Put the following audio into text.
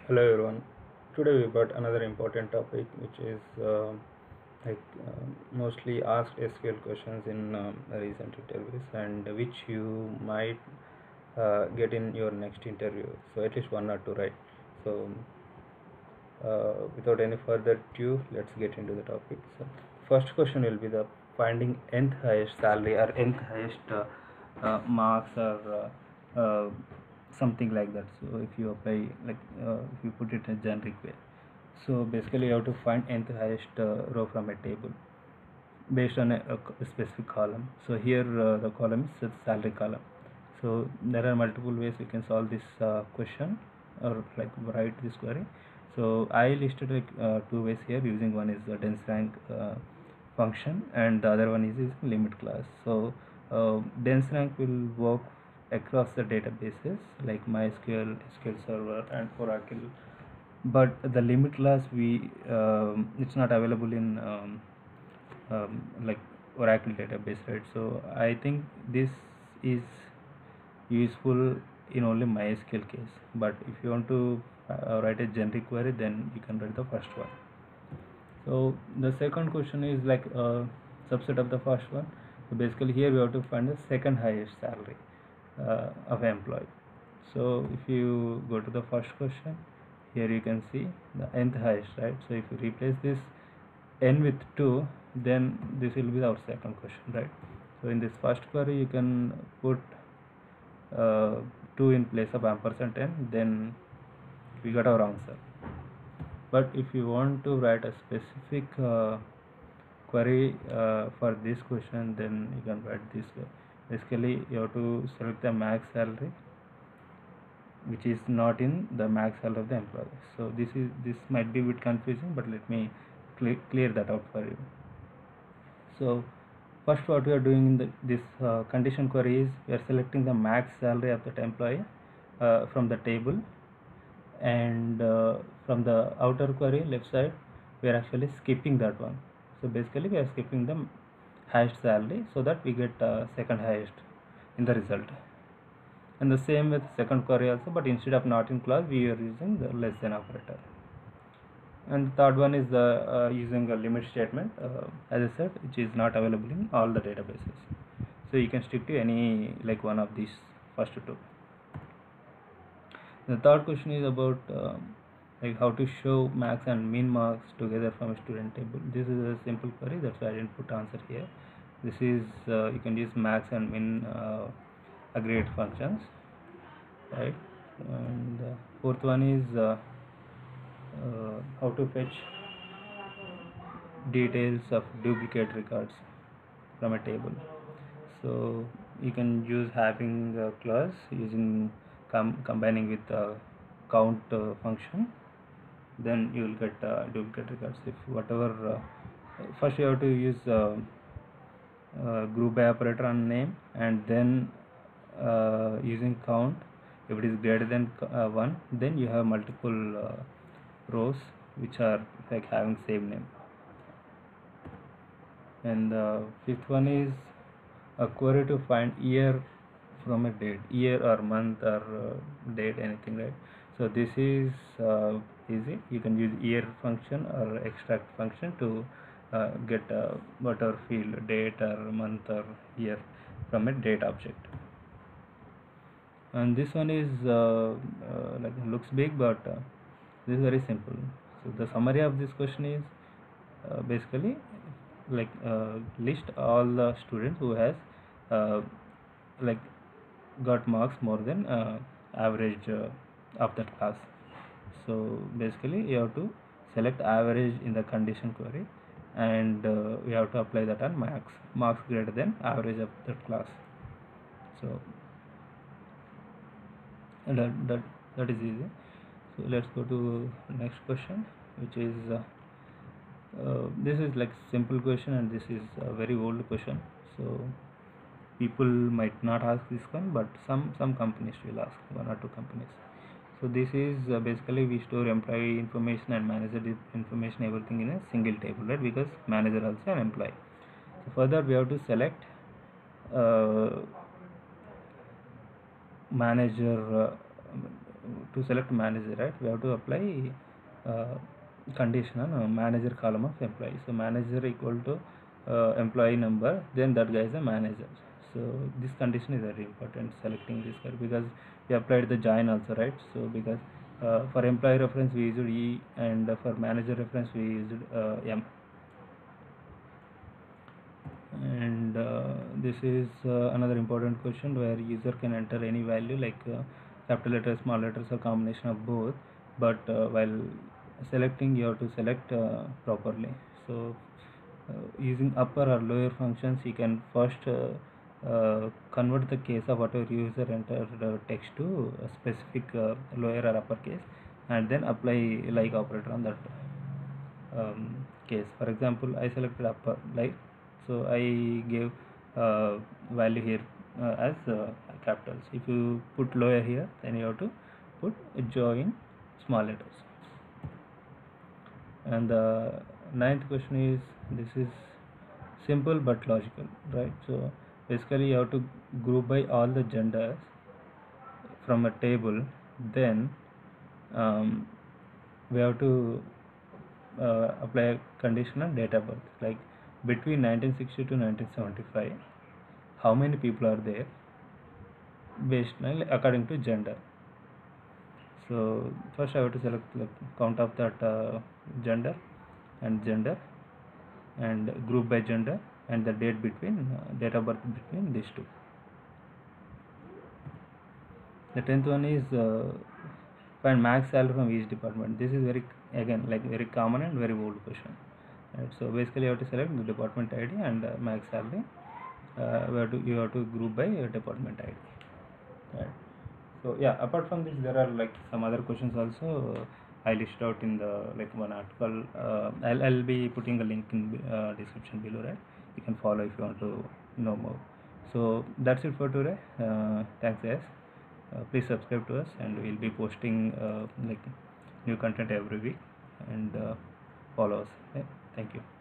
Hello everyone. Today we got another important topic, which is mostly asked SQL questions in recent interviews, and which you might get in your next interview. So at least one or two, right? So without any further ado, let's get into the topic. So first question will be the finding nth highest salary or nth highest marks or something like that. So if you apply if you put it in a generic way, so basically you have to find nth highest row from a table based on a specific column. So here the column is the salary column. So there are multiple ways we can solve this question or like write this query. So I listed like two ways here. Using one is the dense rank function, and the other one is using limit class. So dense rank will work across the databases like MySQL, SQL Server, and Oracle, but the limit class we it's not available in like Oracle database, right? So I think this is useful in only MySQL case, but if you want to write a generic query, then you can write the first one. So the second question is like a subset of the first one. So basically here we have to find the second highest salary of an employee. So if you go to the first question, here you can see the nth highest, right? So if you replace this n with 2, then this will be our second question, right? So in this first query you can put 2 in place of ampersand n, then we got our answer. But if you want to write a specific query for this question, then you can write this way. Basically you have to select the max salary which is not in the max salary of the employee. So this might be a bit confusing, but let me clear that out for you. So first what we are doing in this condition query is we are selecting the max salary of that employee from the table, and from the outer query left side we are actually skipping that one. So basically we are skipping the highest salary so that we get second highest in the result. And the same with second query also, but instead of not in clause we are using the less than operator. And the third one is using a limit statement, as I said, which is not available in all the databases. So you can stick to any like one of these first two. The third question is about like how to show max and min marks together from a student table. This is a simple query, that's why I didn't put answer here. This is you can use max and min aggregate functions, right? And the fourth one is how to fetch details of duplicate records from a table. So you can use having a clause using combining with the count function, then you will get duplicate records. If whatever first you have to use group by operator on name, and then using count. If it is greater than 1, then you have multiple rows which are like having same name. And the fifth one is a query to find year from a date, year or month or date, anything, right? So this is easy. You can use year function or extract function to get whatever field, date or month or year, from a date object. And this one is like looks big, but this is very simple. So the summary of this question is basically like list all the students who has uh, like got marks more than average of that class. So basically you have to select average in the condition query, and we have to apply that on marks greater than average of that class. So that is easy. So let's go to next question, which is this is like simple question, and this is a very old question. So people might not ask this one, but some companies will ask, one or two companies. So this is basically we store employee information and manager information, everything in a single table, right? Because manager also an employee. So further we have to select uh, manager to select manager, right, we have to apply condition on manager column of employee. So manager equal to employee number, then that guy is a manager. So this condition is very important selecting this guy, because we applied the join also, right? So because for employee reference we used E, and for manager reference we used M. And this is another important question where user can enter any value like capital letters, small letters, or combination of both, but while selecting you have to select properly. So using upper or lower functions, you can first convert the case of whatever user entered text to a specific lower or upper case, and then apply like operator on that case. For example, I selected upper like, so I gave value here as capitals. If you put lower here, then you have to put join small letters. And the ninth question is, this is simple but logical, right? So basically you have to group by all the genders from a table, then we have to apply a condition on date of birth, like between 1960 to 1975 how many people are there, based on according to gender. So first I have to select like count of that gender, and group by gender, and the date between date of birth between these two. The 10th one is find max salary from each department. This is very, again, like very common and very old question, right? So basically you have to select the department ID and max salary. You have to group by department ID, right? So yeah, apart from this there are like some other questions also. I list out in the like one article. I'll be putting a link in description below, right? You can follow if you want to know more. So that's it for today. Thanks guys. Please subscribe to us, and we'll be posting like new content every week, and follow us. Okay? Thank you.